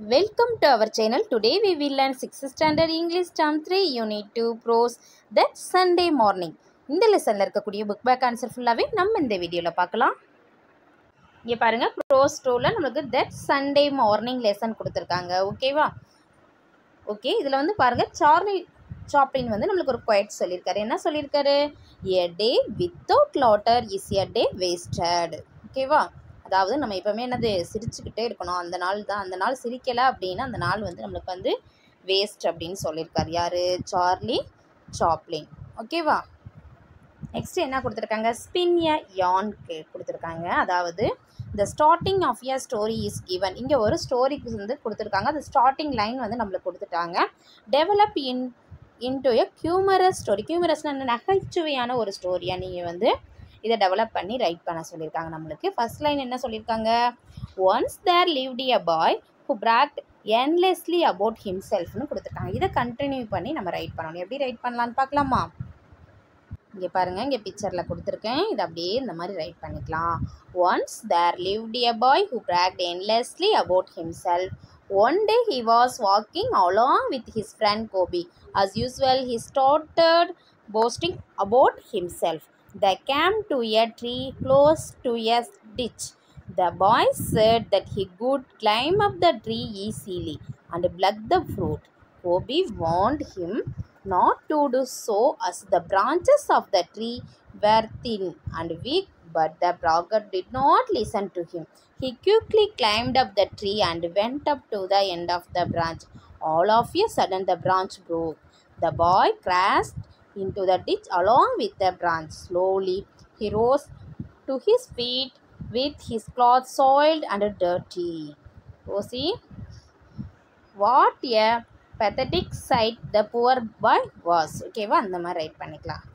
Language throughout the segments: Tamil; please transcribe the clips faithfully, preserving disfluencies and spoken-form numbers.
Welcome to our channel. Today we will learn sixth standard English term three unit two prose that Sunday morning. இந்த லெசன்ல இருக்கக்கூடிய புக் பேக் ஆன்சர் ஃபுல்லாவே நம்ம இந்த வீடியோல பார்க்கலாம். இங்க பாருங்க prose two-ல நமக்கு that Sunday morning லெசன் கொடுத்திருக்காங்க. ஓகேவா? ஓகே, இதுல வந்து பாருங்க சார்லி சாப்ளின் வந்து நமக்கு ஒரு குவைட் சொல்லியிருக்காரு. என்ன சொல்லியிருக்காரு? A day without laughter is a day wasted. ஓகேவா? அதாவது நம்ம எப்பவுமே என்னது சிரிச்சுக்கிட்டே இருக்கணும். அந்த நாள் தான் அந்த நாள் சிரிக்கலை அப்படின்னா அந்த நாள் வந்து நம்மளுக்கு வந்து வேஸ்ட் அப்படின்னு சொல்லியிருக்காரு. யார்? Charlie Chaplin. ஓகேவா? நெக்ஸ்ட் என்ன கொடுத்துருக்காங்க? ஸ்பின் எ யார்ன் கொடுத்துருக்காங்க. அதாவது the starting of a story is given. இங்கே ஒரு ஸ்டோரிக்கு வந்து கொடுத்துருக்காங்க. அந்த ஸ்டார்டிங் லைன் வந்து நம்மளுக்கு கொடுத்துட்டாங்க. Develop in into a humorous story. ஹியூமரஸ்னா நகைச்சுவையான ஒரு ஸ்டோரியாக நீங்கள் வந்து இதை டெவலப் பண்ணி ரைட் பண்ண சொல்லியிருக்காங்க நம்மளுக்கு. ஃபர்ஸ்ட் லைன் என்ன சொல்லியிருக்காங்க? Once there lived a boy who bragged endlessly about ஹிம்செல்ஃப்னு கொடுத்துருக்காங்க. இதை கண்டினியூ பண்ணி நம்ம ரைட் பண்ணணும். எப்படி ரைட் பண்ணலான்னு பார்க்கலாமா? இங்கே பாருங்கள், இங்கே பிக்சரில் கொடுத்துருக்கேன். இதை அப்படியே இந்த மாதிரி ரைட் பண்ணிக்கலாம். Once there lived a boy who bragged endlessly about himself. One day he was walking along with his friend Kobe. As usual, he started boasting about himself. They came to a tree close to a ditch. The boy said that he could climb up the tree easily and pluck the fruit. Kobe warned him not to do so as the branches of the tree were thin and weak, but the braggart did not listen to him. He quickly climbed up the tree and went up to the end of the branch. All of a sudden the branch broke. The boy crashed into the ditch along with the branch. Slowly he rose to his feet with his clothes soiled and dirty. Rosie, what a pathetic sight the poor boy was. ஓகேவா? அந்த மாதிரி ரைட் பண்ணிக்கலாம்.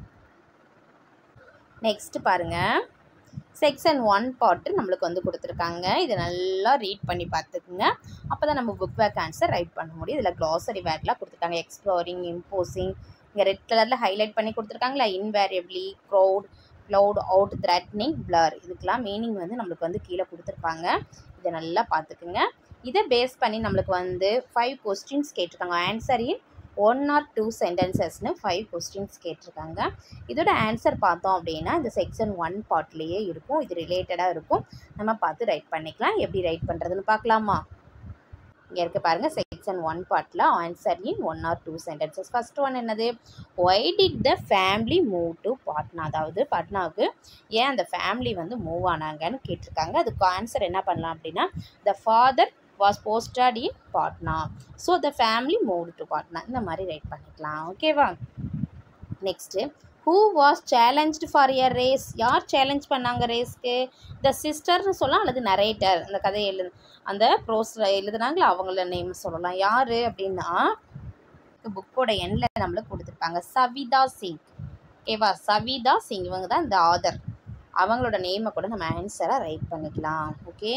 நெக்ஸ்ட் பாருங்க, செக்ஷன் ஒன் பார்ட்டு நம்மளுக்கு வந்து கொடுத்துருக்காங்க. இதை நல்லா ரீட் பண்ணி பார்த்துக்குங்க. அப்போ தான் நம்ம புக் பேக் ஆன்சர் ரைட் பண்ண முடியும். இதில் க்ளாசரி வேர்ட்லாம் கொடுத்துருக்காங்க. எக்ஸ்ப்ளோரிங், இம்போசிங், இங்கே ரெட் கலரில் ஹைலைட் பண்ணி கொடுத்துருக்காங்களா, invariably, crowd, cloud, out, threatening, blur. இதுக்கெலாம் மீனிங் வந்து நம்மளுக்கு வந்து கீழே கொடுத்துருப்பாங்க. இதை நல்லா பார்த்துக்குங்க. இதை பேஸ் பண்ணி நம்மளுக்கு வந்து ஃபைவ் கொஸ்டின்ஸ் கேட்டிருக்காங்க. Answer in one or two சென்டென்சஸ்னு ஃபைவ் கொஸ்டின்ஸ் கேட்டிருக்காங்க. இதோட ஆன்சர் பார்த்தோம் அப்படின்னா இந்த செக்ஷன் ஒன் பார்ட்லேயே இருக்கும். இது ரிலேட்டடாக இருக்கும். நம்ம பார்த்து ரைட் பண்ணிக்கலாம். எப்படி ரைட் பண்ணுறதுன்னு பார்க்கலாமா? இங்கே இருக்க பாருங்கள், செக்ஷன் ஒன் பார்ட்டில் answer in one or two sentences. First one என்னது? Why did the family move to Patna? அதாவது பாட்னாவுக்கு ஏன் அந்த ஃபேமிலி வந்து மூவ் ஆனாங்கன்னு கேட்டிருக்காங்க. அதுக்கு ஆன்சர் என்ன பண்ணலாம் அப்படின்னா, the father was posted in Patna. So the family moved to Patna. இந்த மாதிரி ரைட் பண்ணிக்கலாம். ஓகேவா? Next, who was challenged for a race? யார் சேலஞ்ச் பண்ணாங்க ரேஸ்க்கு? த சிஸ்டர்னு சொல்லலாம் அல்லது நரேட்டர். அந்த கதையை எழுது அந்த ப்ரோஸ் எழுதுனாங்களா அவங்கள நேம் சொல்லலாம். யார் அப்படின்னா புக்கோட எண்ணில் நம்மளுக்கு கொடுத்துருப்பாங்க. சவிதா சிங். ஓகேவா? சவிதா சிங் இவங்க தான் இந்த ஆதர். அவங்களோட நேமை கூட நம்ம ஆன்சராக ரைட் பண்ணிக்கலாம். ஓகே,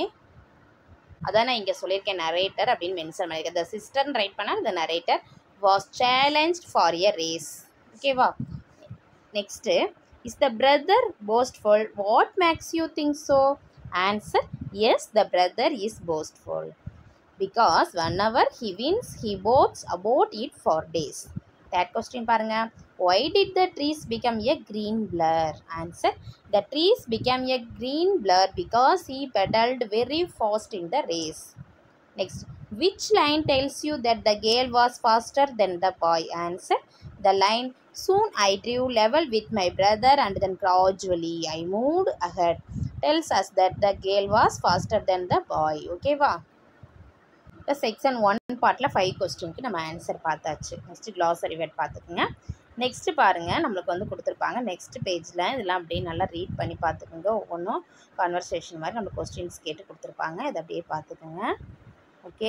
அதான் நான் இங்கே சொல்லியிருக்கேன் நரேட்டர் அப்படின்னு மென்ஷன் பண்ணியிருக்கேன். த சிஸ்டர்னு ரைட் பண்ணால் the narrator was challenged for a race. ஓகேவா? Next, is the brother boastful? What makes you think so? Answer, yes, the brother is boastful because whenever he wins he boasts about it for days. Third question பாருங்க. Why did the trees become a green blur? Answer, the trees became a green blur because he pedaled very fast in the race. Next, which line tells you that the girl was faster than the boy? Answer, the line, soon I drew level with my brother and then gradually I moved ahead, tells us that the girl was faster than the boy. Okay va? இந்த செக்ஷன் ஒன் பார்ட்டில் ஃபைவ் கொஸ்டினுக்கு நம்ம ஆன்சர் பார்த்தாச்சு. நெக்ஸ்ட்டு க்ளாசரி வேர்ட் பார்த்துக்குங்க. நெக்ஸ்ட்டு பாருங்கள், நம்மளுக்கு வந்து கொடுத்துருப்பாங்க நெக்ஸ்ட் பேஜில். இதெல்லாம் அப்படியே நல்லா ரீட் பண்ணி பார்த்துக்குங்க. ஒவ்வொன்றும் கான்வர்சேஷன் மாதிரி நம்ம கொஸ்டின்ஸ் கேட்டு கொடுத்துருப்பாங்க. இதை அப்படியே பார்த்துக்குங்க. ஓகே,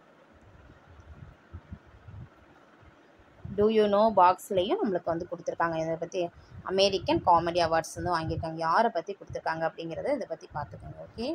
டூ யூ நோ பாக்ஸ்லேயும் நம்மளுக்கு வந்து கொடுத்துருக்காங்க. இதை பற்றி அமெரிக்கன் காமெடி அவார்ட்ஸ் வந்து வாங்கியிருக்காங்க. யாரை பற்றி கொடுத்துருக்காங்க அப்படிங்கிறத இதை பற்றி பார்த்துக்கோங்க. ஓகே,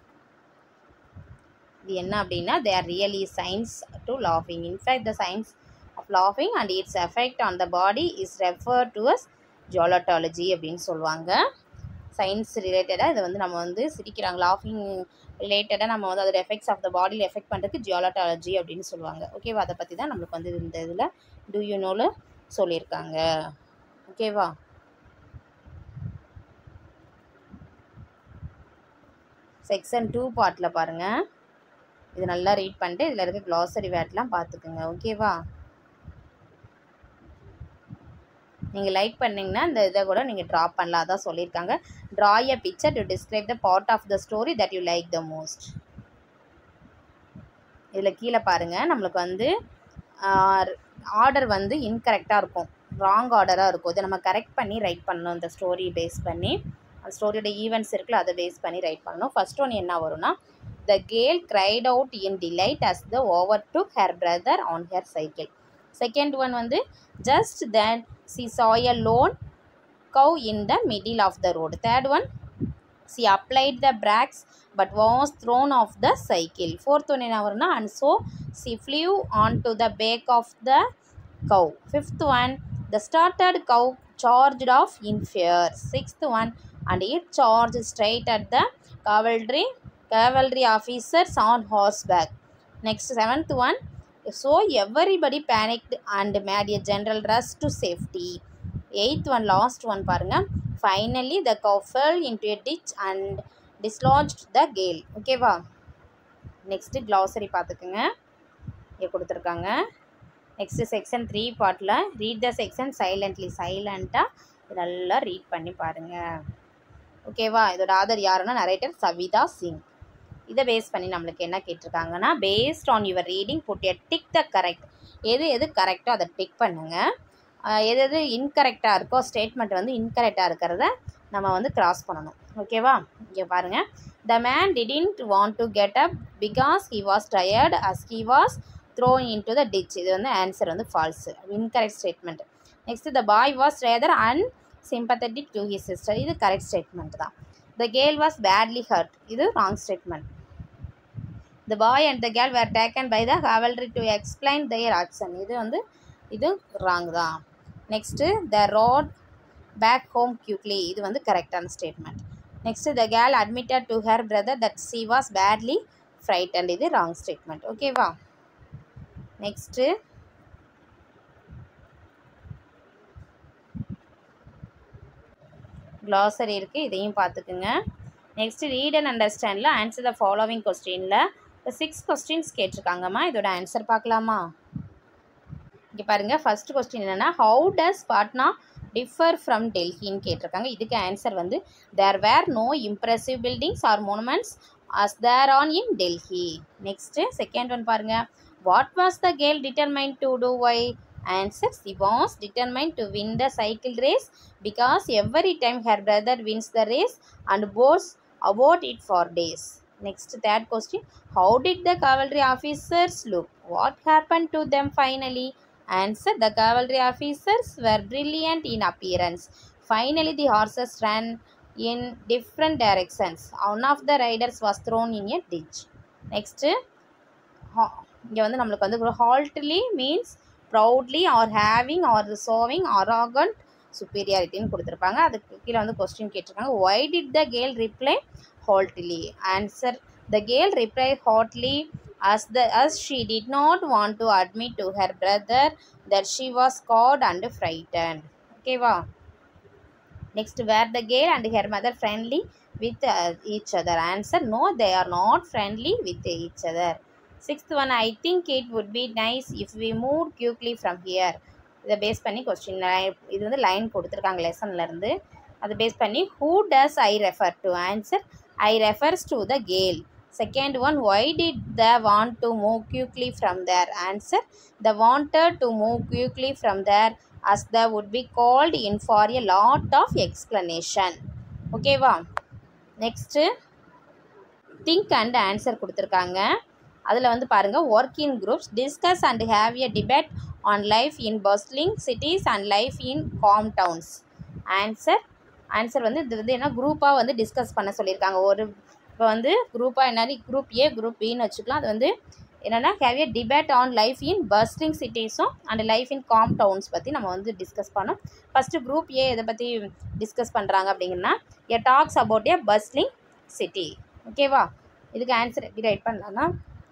இது என்ன அப்படின்னா, they are really science to லாஃபிங். In fact the science of laughing and its effect on the body is referred to as gelotology அப்படின்னு சொல்லுவாங்க. சயின்ஸ் ரிலேட்டடாக இதை வந்து நம்ம வந்து சிரிக்கிறாங்க லாஃபிங் ரிலேட்டடாக நம்ம வந்து அதோட எஃபெக்ட்ஸ் ஆஃப் த பாடியில் எஃபெக்ட் பண்ணுறதுக்கு ஜியாலட்டாலஜி அப்படின்னு சொல்லுவாங்க. ஓகேவா? அதை பற்றி தான் நம்மளுக்கு வந்து இந்த இதில் டூ யூ நோவில் சொல்லியிருக்காங்க. ஓகேவா? செக்ஷன் டூ பார்ட்டில் பாருங்கள், இது நல்லா ரீட் பண்ணிட்டு இதில் இருக்க க்ளாசரி வேர்ட்லாம் பார்த்துக்குங்க. ஓகேவா? நீங்கள் லைக் பண்ணிங்கன்னா இந்த இதை கூட நீங்கள் ட்ரா பண்ணலாம். அதான் சொல்லியிருக்காங்க, draw a picture to describe the part of the story that you like the most. இதில் கீழே பாருங்கள், நம்மளுக்கு வந்து ஆர்டர் வந்து இன்கரெக்டாக இருக்கும், ராங் ஆர்டராக இருக்கும். இதை நம்ம கரெக்ட் பண்ணி ரைட் பண்ணணும். இந்த ஸ்டோரி பேஸ் பண்ணி அந்த ஸ்டோரியோட ஈவெண்ட்ஸ் இருக்குல்ல, அதை பேஸ் பண்ணி ரைட் பண்ணணும். ஃபர்ஸ்ட் ஒன் என்ன வரும்னா, the girl cried out in delight as the overtook her brother on her cycle. Second one வந்து, just then she saw a lone cow in the middle of the road. Third one, she applied the brakes but was thrown off the cycle. Fourth one என்ன வரும்னா, and so she flew onto the back of the cow. Fifth one, the startled cow charged off in fear. Sixth one, and it charged straight at the cavalry cavalry officers on horseback. Next, seventh one, so everybody panicked and made a general rush to safety. Eighth one, last one பாருங்க, finally the cow fell into a ditch and dislodged the gale. ஓகேவா? நெக்ஸ்ட்டு க்ளாசரி பார்த்துக்குங்க, இங்கே கொடுத்துருக்காங்க. நெக்ஸ்ட்டு செக்ஷன் த்ரீ பார்ட்டில் ரீட் த செக்ஷன் சைலண்ட்லி, சைலண்ட்டாக நல்லா ரீட் பண்ணி பாருங்கள். ஓகேவா? இதோட ஆதர் யாருன்னா நரேட்டர் சவிதா சிங். இதை பேஸ் பண்ணி நம்மளுக்கு என்ன கேட்டிருக்காங்கன்னா, based on your reading put a tick the correct. எது எது கரெக்டோ அதை டிக் பண்ணுங்கள். எது எது இன்கரெக்டாக இருக்கோ, ஸ்டேட்மெண்ட் வந்து இன்கரெக்டாக இருக்கிறத நம்ம வந்து கிராஸ் பண்ணணும். ஓகேவா? இங்கே பாருங்கள், the man didn't want to get up because he was tired as he was thrown into the ditch. இது வந்து ஆன்சர் வந்து false, incorrect statement. Next, the boy was rather un sympathetic to his sister. இது கரெக்ட் ஸ்டேட்மெண்ட் தான். The girl was badly hurt. இது wrong statement. The boy and the girl were taken by the cavalry to explain their action. இது வந்து இது wrong தான். Next, the rode back home quickly. இது வந்து கரெக்டான statement. Next, the girl admitted to her brother that she was badly frightened. இது wrong statement. ஓகேவா? Next, க்ளாசரி இருக்குது, இதையும் பார்த்துக்குங்க. நெக்ஸ்ட்டு ரீட் அண்ட் அண்டர்ஸ்டாண்டில் ஆன்சர் த ஃபாலோவிங் கொஸ்டினில் இப்போ சிக்ஸ் கொஸ்டின்ஸ் கேட்டிருக்காங்கம்மா. இதோட ஆன்சர் பார்க்கலாமா? இங்கே பாருங்கள், ஃபர்ஸ்ட் கொஸ்டின் என்னென்னா, how does Patna differ from டெல்லின்னு கேட்டிருக்காங்க. இதுக்கு ஆன்சர் வந்து, there were no impressive buildings or monuments as there are in Delhi. Next second one பாருங்கள், what was the girl determined to do why? Answer, she was determined to win the cycle race because every time her brother wins the race and boasts about it for days. Next, third question, how did the cavalry officers look? What happened to them finally? Answer, the cavalry officers were brilliant in appearance. Finally, the horses ran in different directions. One of the riders was thrown in a ditch. Next, இங்கே வந்து நம்மளுக்கு வந்து haltily means proudly or having or showing arrogant superiorityன்னு கொடுத்துருப்பாங்க. அதுக்கு கீழே வந்து கொஸ்டின் கேட்டிருக்காங்க, why did the girl reply haughtily? Answer, the girl replied haughtily as the as she did not want to admit to her brother that she was scared and frightened. ஓகேவா? Next, were the girl and her mother friendly with uh, each other? Answer, no, they are not friendly with each other. Sixth one, I think it would be nice if we moved quickly from here. இதை பேஸ் பண்ணி கொஸ்டின் இது வந்து லைன் கொடுத்துருக்காங்க லெசன்லேருந்து. அதை பேஸ் பண்ணி who does I refer to? Answer, I refers to the girl. Second one, why did they want to move quickly from there? Answer, they wanted to move quickly from there as they would be called in for a lot of explanation. ஓகேவா? நெக்ஸ்ட்டு திங்க் அண்ட் ஆன்சர் கொடுத்துருக்காங்க. அதில் வந்து பாருங்கள், work in groups, discuss and have a debate on life in bustling cities and life in calm towns. Answer answer வந்து இது வந்து என்ன குரூப்பாக வந்து டிஸ்கஸ் பண்ண சொல்லியிருக்காங்க. ஒரு இப்போ வந்து குரூப்பாக என்னது குரூப் ஏ குரூப் பின்னு வச்சுக்கலாம். அது வந்து என்னென்னா have a debate on life in bustling சிட்டிஸும் and life in calm towns பற்றி நம்ம வந்து டிஸ்கஸ் பண்ணோம். ஃபஸ்ட்டு குரூப் ஏ இதை பற்றி டிஸ்கஸ் பண்ணுறாங்க அப்படிங்கன்னா a talks about a bustling city. ஓகேவா, இதுக்கு ஆன்சர் எப்படி ரைட் பண்ணலாம்னா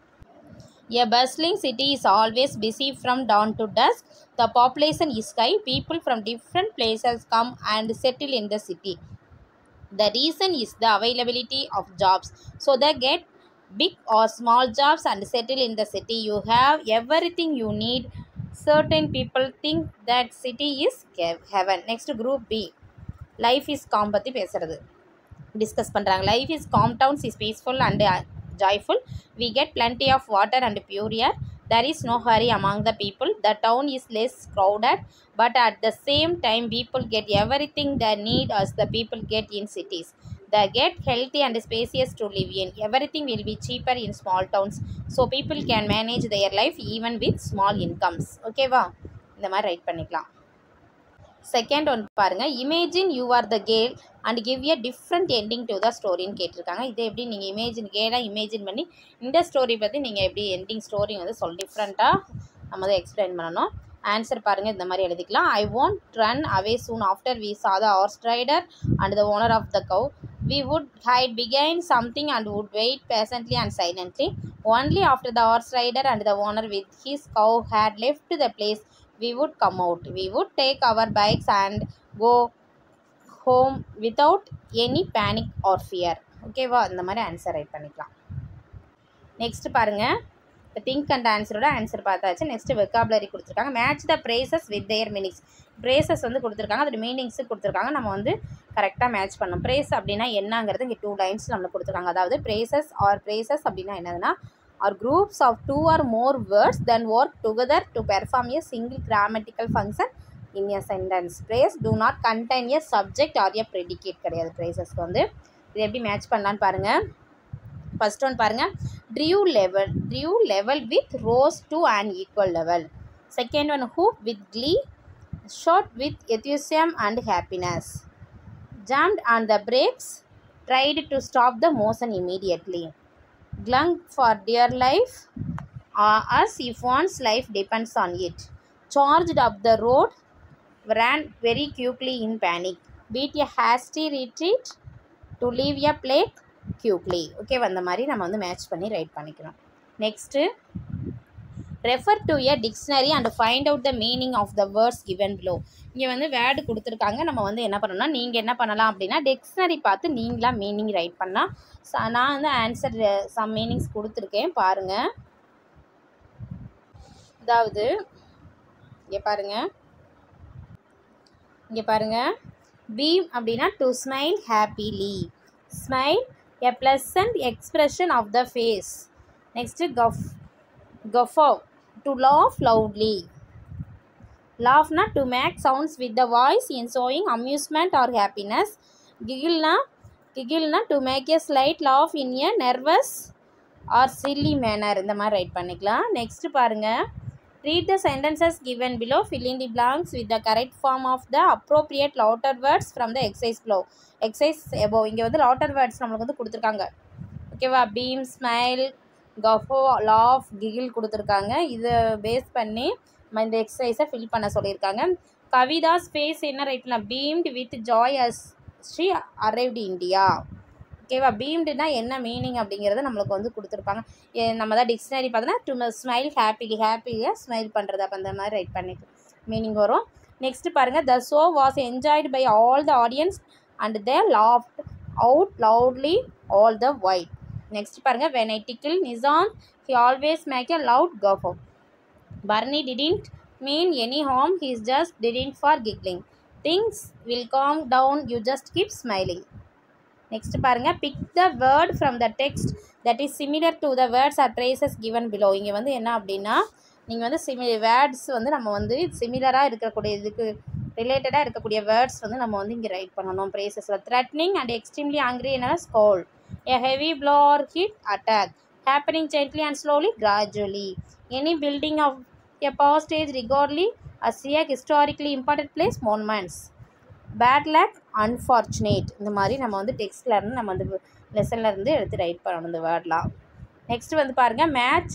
a bustling city is always busy from dawn to dusk. The population is high. People from different places come and settle in the city. The reason is the availability of jobs. So they get big or small jobs and settle in the city. You have everything you need. Certain people think that city is heaven. Next group B. Life is calm பற்றி பேசுறது டிஸ்கஸ் பண்ணுறாங்க. Life is calm towns is peaceful and joyful. We get plenty of water and pure air. There is no hurry among the people. The town is less crowded, but at the same time people get everything they need as the people get in cities. They get healthy and spacious to live in. Everything will be cheaper in small towns, so people can manage their life even with small incomes. Okay வா, இந்த மாதிரி ரைட் பண்ணிக்கலாம். செகண்ட் ஒன் பாருங்கள், imagine you are the girl and give a different ending to the ஸ்டோரின்னு கேட்டிருக்காங்க. இதை எப்படி நீங்கள் இமேஜின் கேர்ளாக இமேஜின் பண்ணி இந்த ஸ்டோரி பற்றி நீங்கள் எப்படி எண்டிங் ஸ்டோரி வந்து சொல் டிஃப்ரெண்ட்டாக நம்ம வந்து எக்ஸ்பிளைன் பண்ணணும். ஆன்சர் பாருங்கள், இந்த மாதிரி எழுதிக்கலாம். I want run away soon after we saw the horse rider and the owner of the cow. We would hide behind something and would wait patiently and silently. Only after the horse rider and the owner with his cow had left the place, we would come out. We would take our bikes and go home without any panic or fear. ஓகேவா, இந்த மாதிரி ஆன்சர் ரைட் பண்ணிக்கலாம். நெக்ஸ்ட் பாருங்கள், இப்போ திங்க் அண்ட் ஆன்சரோட ஆன்சர் பார்த்தாச்சு. நெக்ஸ்ட்டு வெக்காபுலரி கொடுத்துருக்காங்க. Match the phrases with their meanings. Phrases வந்து கொடுத்துருக்காங்க, அதோட மீனிங்ஸு கொடுத்துருக்காங்க. நம்ம வந்து கரெக்டாக மேட்ச் பண்ணணும். ப்ரேஸ் அப்படின்னா என்னங்கிறது இங்கே டூ லைன்ஸ் நம்மளுக்கு கொடுத்துருக்காங்க. அதாவது ப்ரேசஸ் ஆர் ப்ரேசஸ் அப்படின்னா என்னதுன்னா or groups of two or more words then work together to perform a single grammatical function in a sentence. Phrase do not contain a subject or a predicate கிடையாது ப்ரேசஸ்க்கு வந்து. இது எப்படி மேட்ச் பண்ணலான்னு பாருங்கள். ஃபர்ஸ்ட் ஒன் பாருங்கள், draw level draw level with rose to and equal level. Second one, whoop with glee, shout with enthusiasm and happiness. Jammed on the brakes, tried to stop the motion immediately. Clung for dear life, uh, as if one's life depends on it. Charged up the road, ran very quickly in panic. Beat a hasty retreat to leave a plague quickly. Okay, அந்த மாதிரி நம்ம வந்து மேட்ச் பண்ணி ரைட் பண்ணிக்கணும். Next, refer to a dictionary and find out the meaning of the words given below. இங்கே வந்து வேர்டு கொடுத்துருக்காங்க. நம்ம வந்து என்ன பண்ணணும்னா நீங்கள் என்ன பண்ணலாம் அப்படின்னா டிக்ஷனரி பார்த்து நீங்களாக மீனிங் ரைட் பண்ணலாம். நான் வந்து ஆன்சர் சம் மீனிங்ஸ் கொடுத்துருக்கேன் பாருங்கள். அதாவது இங்கே பாருங்கள் இங்கே பாருங்கள் பீம் அப்படின்னா to smile happily. Smile a pleasant expression of the face. Next, guff guffaw, to laugh loudly. Laugh na to make sounds with the voice in showing amusement or happiness. Giggle na giggle na to make a slight laugh in a nervous or silly manner. இந்த மாதிரி ரைட் பண்ணிக்கலாம். நெக்ஸ்ட் பாருங்க, read the sentences given below, fill in the blanks with the correct form of the appropriate louder words from the exercise below. Exercise above இங்கே வந்து லாட்டர் வேர்ட்ஸ் நம்மளுக்கு வந்து கொடுத்துருக்காங்க. ஓகேவா, beam, smile, guffaw, laugh, giggle கொடுத்துருக்காங்க. இதை பேஸ் பண்ணி நம்ம இந்த எக்ஸசைஸை ஃபில் பண்ண சொல்லியிருக்காங்க. கவிதாஸ் ஃபேஸ் என்ன ரைட்னா beamed with joy as she arrived India. ஓகேவா, பீம்டுனா என்ன மீனிங் அப்படிங்கிறத நம்மளுக்கு வந்து கொடுத்துருப்பாங்க. நம்ம தான் டிக்ஷனரி பார்த்தோன்னா டு ஸ்மைல் ஹாப்பிலி, ஹாப்பிலியாக ஸ்மைல் பண்ணுறது. அப்போ அந்த மாதிரி ரைட் பண்ணி மீனிங் வரும். நெக்ஸ்ட் பாருங்கள், the show was enjoyed by all the audience and they laughed out loudly all the while. Next பாருங்க, when I tickle Nizam, he always make a loud guffaw. Barney didn't mean any harm, he just didn't for giggling. Things will calm down, you just keep smiling. Next பாருங்க, pick the word from the text that is similar to the words or phrases given below. இங்கே வந்து என்ன அப்படின்னா நீங்கள் வந்து சிமி வேர்ட்ஸ் வந்து நம்ம வந்து சிமிலராக இருக்கக்கூடிய இதுக்கு ரிலேட்டடாக இருக்கக்கூடிய வேர்ட்ஸ் வந்து நம்ம வந்து இங்கே ரைட் பண்ணணும். ப்ரேசஸில் த்ரெட்னிங் அண்ட் எக்ஸ்ட்ரீம்லி ஆங்க்ரி என்னன்னா scowl. A heavy blow or hit attack. Happening gently and slowly gradually. Any building of a power stage regarded as a historically important place monuments. Bad luck, unfortunate. இந்த மாதிரி நம்ம வந்து டெக்ஸ்ட்ல இருந்து நம்ம வந்து லெசன்ல இருந்து எடுத்து ரைட் பண்ணணும் இந்த வேர்ட்லாம். நெக்ஸ்ட் வந்து பாருங்கள், match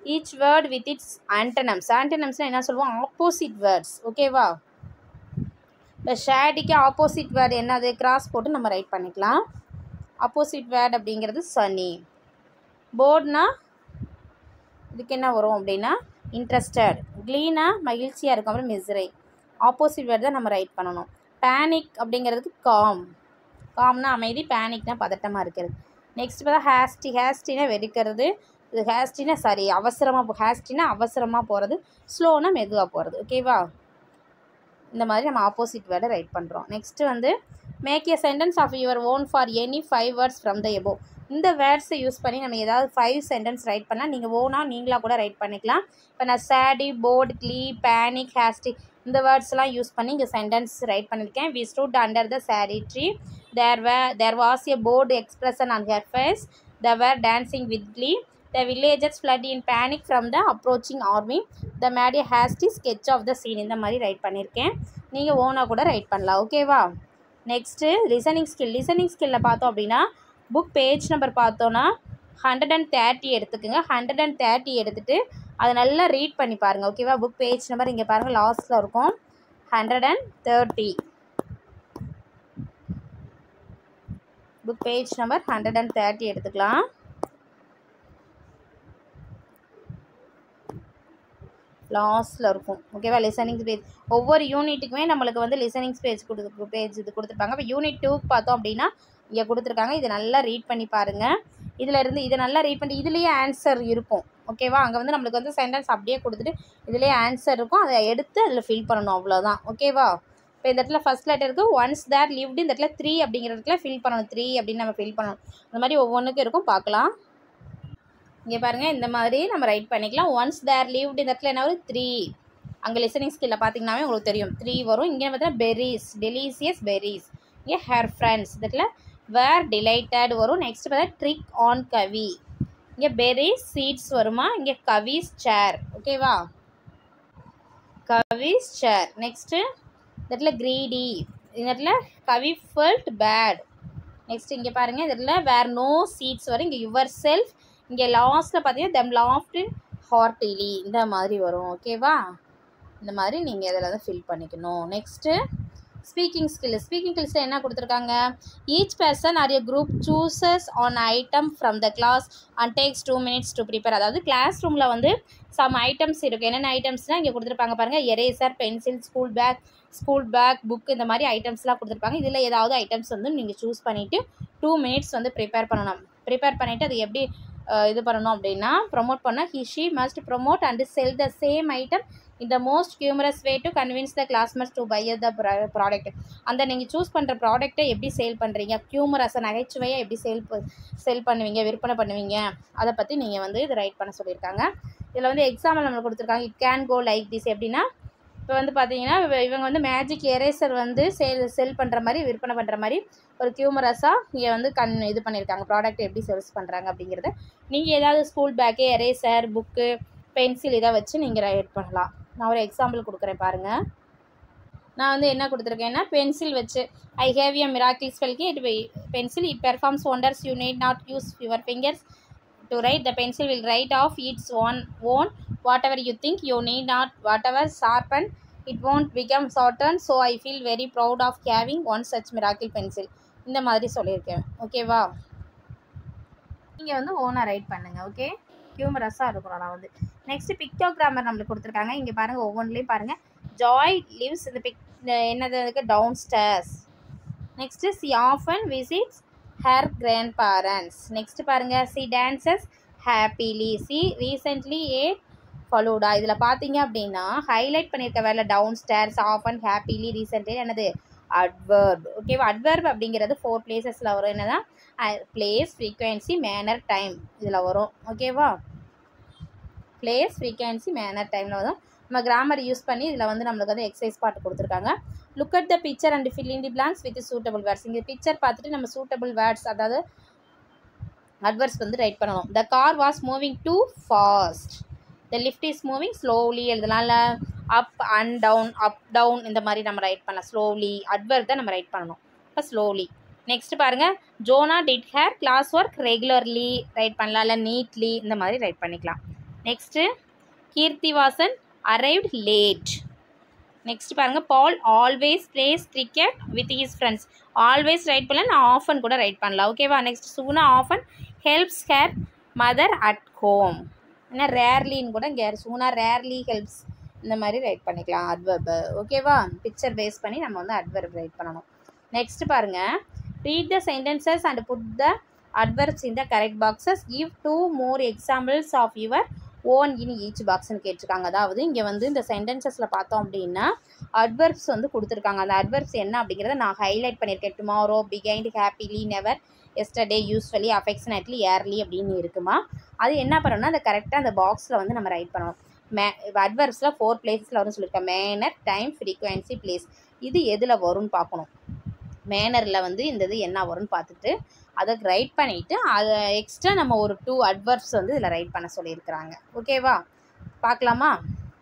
each word with its antonyms. ஆண்டனம்ஸ்னால் என்ன சொல்லுவோம்? Opposite words. ஓகேவா? இப்போ ஷேடிக்கு ஆப்போசிட் வேர்டு என்னது? கிராஸ் போட்டு நம்ம ரைட் பண்ணிக்கலாம். ஆப்போசிட் வேர்ட் அப்படிங்கிறது சனி. போர்ட்னா இதுக்கு என்ன வரும் அப்படின்னா இன்ட்ரெஸ்டட். க்ளீனா மகிழ்ச்சியாக இருக்கும். அப்புறம் மிஸ்ரை. ஆப்போசிட் வேர்டு தான் நம்ம ரைட் பண்ணணும். பேனிக் அப்படிங்கிறதுக்கு காம். காம்னா அமைதி, பேனிக்னா பதட்டமாக இருக்கிறது. நெக்ஸ்ட் பார்த்தா ஹேஸ்டி. ஹேஸ்டினா வெடிக்கிறது. இது ஹேஸ்டினா சாரி அவசரமாக, ஹேஸ்டினா அவசரமாக போகிறது, ஸ்லோனா மெதுவாக போகிறது. ஓகேவா? இந்த மாதிரி நம்ம ஆப்போசிட் வேர்டை ரைட் பண்ணுறோம். நெக்ஸ்ட்டு வந்து make a sentence of your own for any five words from the above. இந்த வேர்ட்ஸை யூஸ் பண்ணி நம்ம ஏதாவது ஃபைவ் சென்டென்ஸ் ரைட் பண்ணால் நீங்கள் ஓனாக நீங்களாக கூட ரைட் பண்ணிக்கலாம். இப்போ நான் சேடி, போர்டு, க்ளீ, பேனிக், ஹேஸ்டி இந்த வேர்ட்ஸ்லாம் யூஸ் பண்ணி இங்கே சென்டென்ஸ் ரைட் பண்ணியிருக்கேன். We stood under the shady tree. There way there was a bored expression on her face. The were dancing with glee. The villagers fled in panic from the approaching army. The made a hasty sketch of the scene. இந்த மாதிரி ரைட் பண்ணியிருக்கேன். நீங்கள் ஓனாக கூட ரைட் பண்ணலாம். ஓகேவா? Next listening skill. லிசனிங் ஸ்கில்லில் பார்த்தோம் அப்படின்னா புக் பேஜ் நம்பர் பார்த்தோன்னா ஹண்ட்ரட் அண்ட் தேர்ட்டி எடுத்துக்கோங்க. ஹண்ட்ரட் அண்ட் தேர்ட்டி எடுத்துகிட்டு அதை நல்லா ரீட் பண்ணி பாருங்கள். ஓகேவா? புக் பேஜ் நம்பர் இங்கே பாருங்கள் லாஸ்ட்டில் இருக்கும். Hundred and thirty book page number hundred and thirty எடுத்துக்கலாம். லாஸ்ட்டில் இருக்கும். ஓகேவா? லிசனிங் பேஜ் ஒவ்வொரு யூனிட்டுக்குமே நம்மளுக்கு வந்து லிசனிங் பேஜ் கொடுத்து பேஜ் இது கொடுத்துருப்பாங்க. இப்போ யூனிட் டூக்கு பார்த்தோம் அப்படின்னா இங்கே கொடுத்துருக்காங்க. இதை நல்லா ரீட் பண்ணி பாருங்கள். இதில் இருந்து இதை நல்லா ரீட் பண்ணி இதுலேயே ஆன்சர் இருக்கும். ஓகேவா? அங்கே வந்து நம்மளுக்கு வந்து சென்டென்ஸ் அப்படியே கொடுத்துட்டு இதுலேயே ஆன்சர் இருக்கும். அதை எடுத்து அதில் ஃபில் பண்ணணும். அவ்வளோதான். ஓகேவா? இப்போ இந்த இடத்துல ஃபஸ்ட் லெட்டருக்கு ஒன்ஸ் தேர் லிவ்டு, இந்த இடத்துல த்ரீ அப்படிங்கிற இடத்துல ஃபில் பண்ணணும். த்ரீ அப்படின்னு நம்ம ஃபில் பண்ணணும். இந்த மாதிரி ஒவ்வொன்றுக்கும் இருக்கும். பார்க்கலாம். இங்கே பாருங்கள், இந்த மாதிரி நம்ம ரைட் பண்ணிக்கலாம். ஒன்ஸ் தேர் லிவ்டு இந்த இடத்துல என்ன வரும்? த்ரீ. அங்கே லிசனிங் ஸ்கில்லில் பார்த்தீங்கன்னாவே உங்களுக்கு தெரியும் த்ரீ வரும். இங்கே பார்த்தீங்கன்னா பெரிஸ், டெலிசியஸ் பெரிஸ். இங்கே ஹேர் ஃப்ரெண்ட்ஸ் இந்த இடத்துல வேர் டிலைட்டட் வரும். நெக்ஸ்ட் பார்த்தா ட்ரிக் ஆன் கவி. இங்கே பெரிஸ் சீட்ஸ் வருமா? இங்கே கவிஸ் சேர். ஓகேவா? கவிஸ் சேர். நெக்ஸ்ட்டு இந்த இடத்துல க்ரீடி. இந்த இடத்துல கவி ஃபெல்ட் பேட். நெக்ஸ்ட் இங்கே பாருங்கள், இந்த இடத்துல வேர் நோ சீட்ஸ் வரும். இங்கே யுவர் செல்ஃப். இங்கே லாஸ்ட்டில் பார்த்தீங்கன்னா தெம் லாஃப்ட் ஹார்ட்டிலி இந்த மாதிரி வரும். ஓகேவா? இந்த மாதிரி நீங்கள் இதில் தான் ஃபில் பண்ணிக்கணும். Next speaking skill. ஸ்பீக்கிங் ஸ்கில்ஸில் என்ன கொடுத்துருக்காங்க? Each person or a group chooses an item from the class and takes two minutes to prepare. அதாவது கிளாஸ் ரூமில் வந்து சம் ஐட்டம்ஸ் இருக்குது. என்னென்ன ஐட்டம்ஸ்னால் இங்கே கொடுத்துருப்பாங்க பாருங்கள். Eraser, pencil, school bag, school bag, book இந்த மாதிரி ஐட்டம்ஸ்லாம் கொடுத்துருப்பாங்க. இதில் ஏதாவது ஐட்டம்ஸ் வந்து நீங்கள் சூஸ் பண்ணிவிட்டு டூ மினிட்ஸ் வந்து ப்ரிப்பேர் பண்ணணும். ப்ரிப்பேர் பண்ணிவிட்டு அது எப்படி இது பண்ணணும் அப்படின்னா ப்ரொமோட் பண்ண he she must promote and sell the same item in the most humorous way to convince the classmates to buy the product. அந்த நீங்கள் சூஸ் பண்ணுற ப்ராடக்ட்டை எப்படி சேல் பண்ணுறீங்க, ஹியூமரஸை நகைச்சுவையாக எப்படி சேல் சேல் பண்ணுவீங்க, விற்பனை பண்ணுவீங்க, அதை பற்றி நீங்கள் வந்து இது ரைட் பண்ண சொல்லியிருக்காங்க. இதில் வந்து எக்ஸாம்பிள் நம்மளுக்கு கொடுத்துருக்காங்க. It can go like this. எப்படின்னா இப்போ வந்து பார்த்தீங்கன்னா இவங்க வந்து மேஜிக் எரேசர் வந்து சேல் செல் பண்ணுற மாதிரி, விற்பனை பண்ணுற மாதிரி ஒரு ஹியூமரஸாக இங்கே வந்து கண் இது பண்ணியிருக்காங்க. ப்ராடக்ட் எப்படி சேல்ஸ் பண்ணுறாங்க அப்படிங்கிறத நீங்கள் ஏதாவது school bag, eraser, book, pencil இதை வச்சு நீங்கள் ரைட் பண்ணலாம். நான் ஒரு எக்ஸாம்பிள் கொடுக்குறேன் பாருங்கள். நான் வந்து என்ன கொடுத்துருக்கேன்னா பென்சில் வச்சு ஐ ஹேவ் எ மிராக்கிள் ஸ்பெல்கி it pencil it performs wonders you need not use your fingers to write. The pencil will write of its one own whatever you think you need not whatever sharpen it won't become shortened so I feel very proud of having one such miracle pencil. இந்த மாதிரி சொல்லியிருக்கேன். ஓகேவா? நீங்கள் வந்து ஓனாக ரைட் பண்ணுங்கள். ஓகே? ஹியூமரஸாக இருக்கணும். நான் வந்து நெக்ஸ்ட்டு பிக்டோகிராமர் நம்மளுக்கு கொடுத்துருக்காங்க. இங்கே பாருங்கள், ஒவ்வொன்றுலேயும் பாருங்கள். ஜாய் லிவ்ஸ் இந்த பிக் என்னது downstairs. Next she often visits her grandparents. Next பாருங்கள் she dances happily. She recently ate falooda. இதில் பார்த்தீங்க அப்படின்னா ஹைலைட் பண்ணியிருக்க வேலை downstairs, often, happily, recently என்னது அட்வர்ப். ஓகேவா? அட்வர்ப் அப்படிங்கிறது ஃபோர் பிளேசஸில் வரும். என்னன்னா பிளேஸ், ஃப்ரீக்வன்சி, மேனர், டைம் இதில் வரும். ஓகேவா? பிளேஸ், ஃப்ரீக்வன்சி, மேனர், டைமில் வரும். நம்ம கிராமர் யூஸ் பண்ணி இதில் வந்து நம்மளுக்கு வந்து எக்ஸசைஸ் பாட்டு கொடுத்துருக்காங்க. Look at the picture and fill in the blanks with suitable words. இங்கே பிக்சர் பார்த்துட்டு நம்ம சூட்டபிள் வேர்ட்ஸ் அதாவது அட்வர்ப்ஸ் வந்து ரைட் பண்ணணும். The car was moving too fast. The lift is moving slowly. எழுதனால up and down, up down இந்த மாதிரி நம்ம ரைட் பண்ணலாம். ஸ்லோலி அட்வர்ப் தான் நம்ம ரைட் பண்ணணும். இப்போ ஸ்லோலி. நெக்ஸ்ட் பாருங்கள், Jona did her class work regularly write பண்ணலாம். இல்லை நீட்லி இந்த மாதிரி ரைட் பண்ணிக்கலாம். Next Keerthivasan arrived late. Next பாருங்க Paul always plays cricket with his friends. Always write பண்ணலாம், நான் ஆஃபன் கூட ரைட் பண்ணலாம். ஓகேவா. Next Suguna often helps her mother at home. ஏன்னா ரேர்லின்னு கூட இங்கே சுகுணா ரேர்லி ஹெல்ப்ஸ் இந்த மாதிரி ரைட் பண்ணிக்கலாம் அட்வர்பு. ஓகேவா. பிக்சர் பேஸ் பண்ணி நம்ம வந்து அட்வர்ப் ரைட் பண்ணணும். நெக்ஸ்ட் பாருங்க read the sentences and put the adverbs in the correct boxes. Give two more examples of your own in each boxன்னு கேட்டிருக்காங்க. அதாவது இங்கே வந்து இந்த சென்டென்சஸில் பார்த்தோம் அப்படின்னா அட்வர்ப்ஸ் வந்து கொடுத்துருக்காங்க. அந்த அட்வர்ப்ஸ் என்ன அப்படிங்கிறத நான் ஹைலைட் பண்ணியிருக்கேன். Tomorrow, behind, happily, never, yesterday, usually, affectionately, early அப்படின்னு இருக்குமா. அது என்ன பண்ணணும்னா அந்த கரெக்டாக அந்த பாக்ஸில் வந்து நம்ம ரைட் பண்ணணும். மே அட்வர்ப்ஸில் ஃபோர் பிளேஸில் வரும்னு சொல்லியிருக்கேன். Manner, time, frequency, place. இது எதில் வரும்னு பார்க்கணும். மேனரில் வந்து இந்த இது என்ன வரும்னு பார்த்துட்டு அதை ரைட் பண்ணிவிட்டு அதை எக்ஸ்ட்ரா நம்ம ஒரு டூ அட்வர்ப்ஸ் வந்து இதில் ரைட் பண்ண சொல்லியிருக்கிறாங்க. ஓகேவா. பார்க்கலாமா.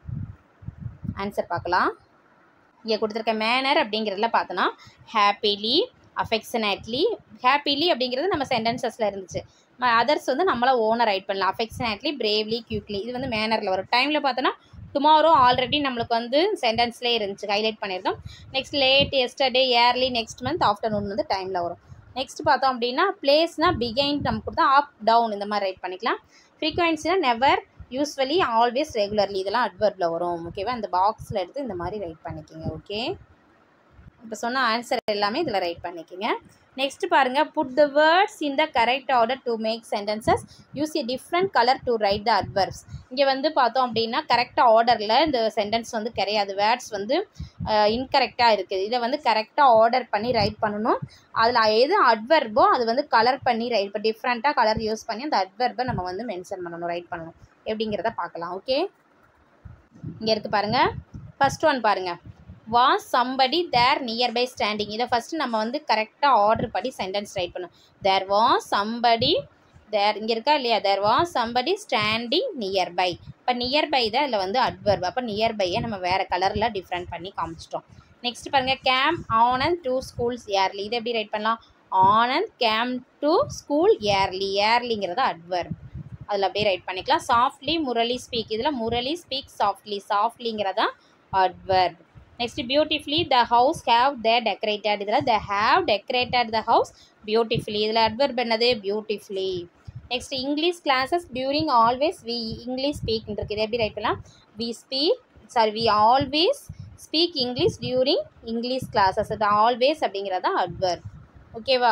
ஆன்சர் பார்க்கலாம். இங்கே கொடுத்துருக்க மேனர் அப்படிங்கிறதுல பார்த்தோன்னா ஹாப்பிலி, அஃபெக்ஷனேட்லி. ஹாப்பிலி அப்படிங்கிறது நம்ம சென்டென்சஸில் இருந்துச்சு. அதர்ஸ் வந்து நம்மளை ஓனர் ரைட் பண்ணலாம். அஃபெக்ஷனேட்லி, பிரேவ்லி, குயிக்லி இது வந்து மேனரில் வரும். டைமில் பார்த்தோன்னா டுமாரோ ஆல்ரெடி நம்மளுக்கு வந்து சென்டென்ஸ்லேயே இருந்துச்சு, ஹைலைட் பண்ணியிருந்தோம். Next late, yesterday, early, next month, afternoon வந்து டைமில் வரும். நெக்ஸ்ட் பார்த்தோம் அப்படின்னா பிளேஸ்னால் பிகைண்ட் நம்ம கொடுத்தா அப், டவுன் இந்த மாதிரி ரைட் பண்ணிக்கலாம். ஃப்ரீக்வன்சினா நெவர், யூஸ்வலி, ஆல்வேஸ், ரெகுலர்லி இதெல்லாம் அட்வர்பில் வரும். ஓகேவா. இந்த பாக்ஸில் எடுத்து இந்த மாதிரி ரைட் பண்ணிக்கோங்க. ஓகே. இப்போ சொன்ன ஆன்சர் எல்லாமே இதில் ரைட் பண்ணிக்கோங்க. நெக்ஸ்ட் பாருங்கள் put the words in the correct order to make sentences. Use a different colour to write the adverbs. இங்கே வந்து பார்த்தோம் அப்படின்னா கரெக்டாக ஆர்டரில் இந்த சென்டென்ஸ் வந்து கிடையாது. வேர்ட்ஸ் வந்து இன்கரெக்டாக இருக்குது. இதை வந்து கரெக்டாக ஆர்டர் பண்ணி ரைட் பண்ணணும். அதில் எது அட்வர்போ அது வந்து கலர் பண்ணி ரைட் பண்ணி டிஃப்ரெண்ட்டாக கலர் யூஸ் பண்ணி அந்த அட்வர்பை நம்ம வந்து மென்ஷன் பண்ணணும், ரைட் பண்ணணும். எப்படிங்கிறத பார்க்கலாம். ஓகே. இங்கே இருக்குது பாருங்கள். ஃபர்ஸ்ட் ஒன் பாருங்கள். Was somebody there nearby standing. இதை ஃபஸ்ட்டு நம்ம வந்து கரெக்டாக ஆர்டர் படி சென்டென்ஸ் ரைட் பண்ணணும். தேர் வாஸ் சம்படி தேர் இங்கே இருக்கா இல்லையா. There was somebody standing nearby. இப்போ நியர்பை தான் இதில் வந்து அட்வர்ப். அப்போ நியர்பையை நம்ம வேறு கலரில் டிஃப்ரெண்ட் பண்ணி காமிச்சிட்டோம். நெக்ஸ்ட் பாருங்கள் came Anand to schools early. இதை எப்படி ரைட் பண்ணலாம். Anand came to school early. இயர்லிங்கிறத அட்வர்ப். அதில் அப்படியே ரைட் பண்ணிக்கலாம். Softly Murali speak. இதில் முரளி ஸ்பீக் சாஃப்ட்லி. சாஃப்ட்லிங்கிறதா adverb. Next beautifully the house have they decorated. இதில் the have decorated the house beautifully. இதில் அட்வர்ப் என்னது beautifully. Next English classes during always we English speak இருக்குது. இதை எப்படி ரைட் பண்ணலாம். We speak sorry we always speak English during English classes. இது ஆல்வேஸ் அப்படிங்கிறதா அட்வர்ப். ஓகேவா.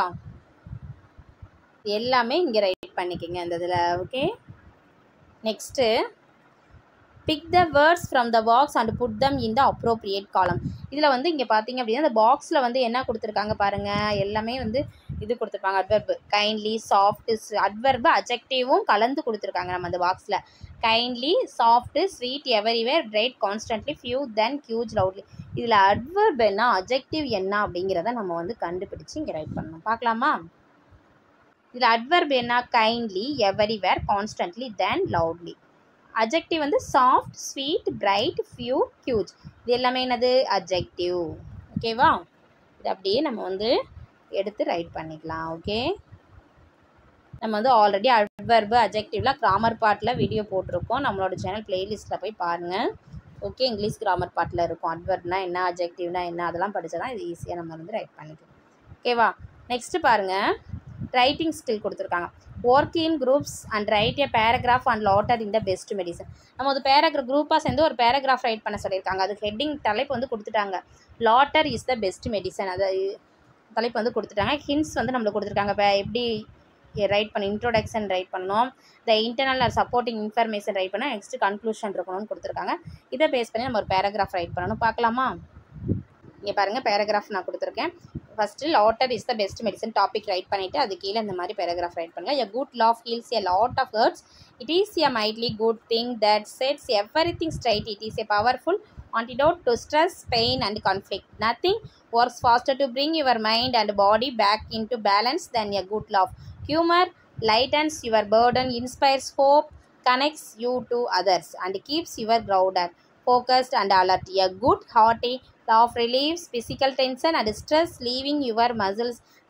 எல்லாமே இங்கே ரைட் பண்ணிக்கோங்க இந்த இதில். Okay. Next pick the words from the box and put them in the appropriate column. இதில் வந்து இங்கே பார்த்தீங்க அப்படின்னா இந்த பாக்ஸில் வந்து என்ன கொடுத்துருக்காங்க பாருங்கள். எல்லாமே வந்து இது கொடுத்துருப்பாங்க அட்வர்பு. கைண்ட்லி, சாஃப்ட், அட்வர்பு அட்ஜெக்டிவும் கலந்து கொடுத்துருக்காங்க நம்ம அந்த பாக்ஸில். Kindly, soft, sweet, everywhere, bright, constantly, few, then, huge, loudly. இதில் அட்வர்ப் என்ன அட்ஜெக்டிவ் என்ன அப்படிங்கிறத நம்ம வந்து கண்டுபிடிச்சி இங்கே ரைட் பண்ணணும். பார்க்கலாமா. இதில் அட்வர்ப் என்ன kindly, everywhere, constantly, then, loudly. Adjective வந்து soft, sweet, bright, few, huge. இது எல்லாமே என்னது அட்ஜெக்டிவ். ஓகேவா. இது அப்படியே நம்ம வந்து எடுத்து ரைட் பண்ணிக்கலாம். ஓகே. நம்ம வந்து ஆல்ரெடி அட்வர்பு அட்ஜெக்டிவ்லாம் கிராமர் பார்ட்டில் வீடியோ போட்டிருக்கோம். நம்மளோட சேனல் பிளேலிஸ்ட்டில் போய் பாருங்கள். ஓகே. இங்கிலீஷ் கிராமர் பார்ட்டில் இருக்கும். அட்வர்ப்னா என்ன, அட்ஜெக்டிவ்னா என்ன அதெல்லாம் படித்தா தான் இது ஈஸியாக நம்ம வந்து ரைட் பண்ணிக்கலாம். ஓகேவா. நெக்ஸ்ட்டு பாருங்கள் ரைட்டிங் ஸ்கில் கொடுத்துருக்காங்க. Work in groups and write a paragraph and laughter in the best medicine. நம்ம ஒரு பேராகிராஃப் குரூப்பாக சேர்ந்து ஒரு பேராகிராஃப் ரைட் பண்ண சொல்லியிருக்காங்க. அது ஹெட்டிங் தலைப்பு வந்து கொடுத்துட்டாங்க. Laughter is the best medicine. அதை தலைப்பு வந்து கொடுத்துட்டாங்க. ஹிண்ட்ஸ் வந்து நம்மளுக்கு கொடுத்துருக்காங்க. இப்போ எப்படி ரைட் பண்ண இன்ட்ரோடக்ஷன் ரைட் பண்ணணும், the internal or supporting information write பண்ணால் நெக்ஸ்ட் கன்க்ளூஷன் இருக்கணும்னு கொடுத்துருக்காங்க. இதை பேஸ் பண்ணி நம்ம ஒரு பேராகிராஃப் ரைட் பண்ணணும். பார்க்கலாமா. இங்கே பாருங்கள் பேராகிராஃப் நான் கொடுத்துருக்கேன். First laughter is the best medicine topic write பண்ணிவிட்டு அது கீழே இந்த மாதிரி பேராகிராஃப் ரைட் பண்ணுங்கள். A good laugh heals a lot of hurts. It is a mighty good thing that sets everything straight. It is a powerful antidote to stress, pain and conflict. Nothing works faster to bring your mind and body back into balance than a good laugh. Humor lightens your burden, inspires hope, connects you to others and keeps you grounded, focused and alert. A good hearty laugh relieves physical tension and stress, leaving your muscles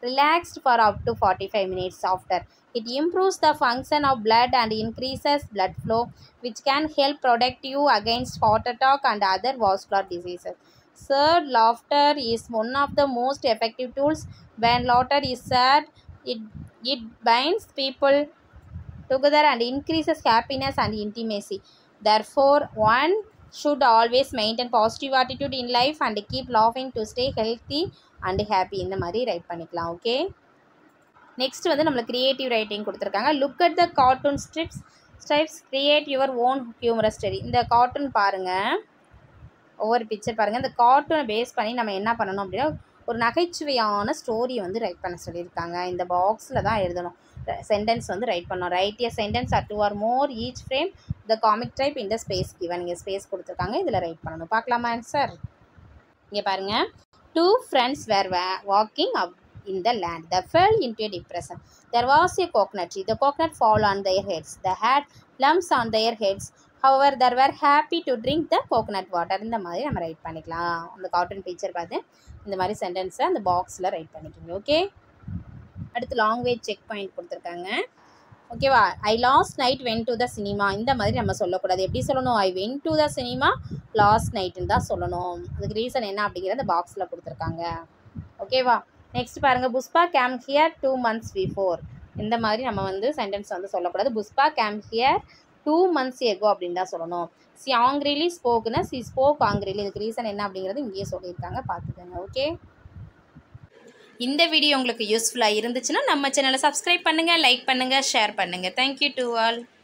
relaxed for up to forty-five minutes after. It improves the function of blood and increases blood flow, which can help protect you against heart attack and other vascular diseases. Third, laughter is one of the most effective tools. When laughter is sad, it, it binds people together and increases happiness and intimacy. Therefore, one should always maintain positive attitude in life and keep laughing to stay healthy and happy. இந்த மாதிரி ரைட் பண்ணிக்கலாம். ஓகே, நெக்ஸ்ட் வந்து நம்மளுக்கு கிரியேட்டிவ் ரைட்டிங் கொடுத்துருக்காங்க. Look at the cartoon strips stripes create your own humorous story. இந்த கார்ட்டூன் பாருங்கள், ஒவ்வொரு பிக்சர் பாருங்கள். இந்த கார்ட்டூனை பேஸ் பண்ணி நம்ம என்ன பண்ணணும் அப்படின்னா ஒரு நகைச்சுவையான ஸ்டோரியை வந்து ரைட் பண்ண சொல்லியிருக்காங்க. இந்த பாக்ஸில் தான் எழுதணும், சென்டென்ஸ் வந்து ரைட் பண்ணணும். Write a sentence at two or more each frame the comic type இந்த ஸ்பேஸ் கிவன். இங்கே ஸ்பேஸ் கொடுத்துருக்காங்க, இதில் ரைட் பண்ணணும். பார்க்கலாமா ஆன்சர்? இங்கே பாருங்கள். Two friends were walking up in the land. They fell into a depression. There was a coconut tree. The coconut fall on their heads. They had lumps on their heads. However, they were happy to drink the coconut water. இந்த மாதிரி நம்ம ரைட் பண்ணிக்கலாம். அந்த கார்ட்டூன் பிக்சர் பார்த்து இந்த மாதிரி சென்டென்ஸை அந்த பாக்ஸில் ரைட் பண்ணிக்கோங்க. ஓகே, அடுத்து லாங்குவேஜ் செக் பாயிண்ட் கொடுத்துருக்காங்க. ஓகேவா? I last night went to the cinema. இந்த மாதிரி நம்ம சொல்லக்கூடாது. எப்படி சொல்லணும்? I went to the cinema last நைட்டுன்னு தான் சொல்லணும். அதுக்கு ரீசன் என்ன அப்படிங்கிறத அந்த பாக்ஸில் கொடுத்துருக்காங்க. ஓகேவா? நெக்ஸ்ட் பாருங்கள். Pushpa came here two months before. இந்த மாதிரி நம்ம வந்து சென்டென்ஸ் வந்து சொல்லக்கூடாது. Pushpa came here two months ago அப்படின்னு தான் சொல்லணும். சி ஆங்கிரிலி ஸ்போக்குன்னா சி ஸ்போக் ஆங்கிரிலி. இதுக்கு ரீசன் என்ன அப்படிங்கிறது இங்கேயே சொல்லியிருக்காங்க, பார்த்துக்கோங்க. ஓகே, இந்த வீடியோ உங்களுக்கு யூஸ்ஃபுல்லாக இருந்துச்சுன்னா நம்ம சேனலை சப்ஸ்கிரைப் பண்ணுங்கள், லைக் பண்ணுங்கள், ஷேர் பண்ணுங்கள். Thank you to all.